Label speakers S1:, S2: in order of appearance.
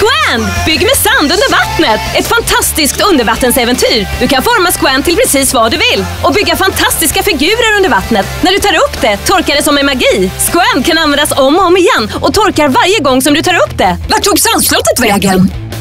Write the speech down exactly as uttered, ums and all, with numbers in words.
S1: Squand! Bygg med sand under vattnet! Ett fantastiskt undervattensäventyr! Du kan forma Squand till precis vad du vill och bygga fantastiska figurer under vattnet. När du tar upp det torkar det som en magi. Squand kan användas om och om igen och torkar varje gång som du tar upp det.
S2: Vart tog sandslottet vägen?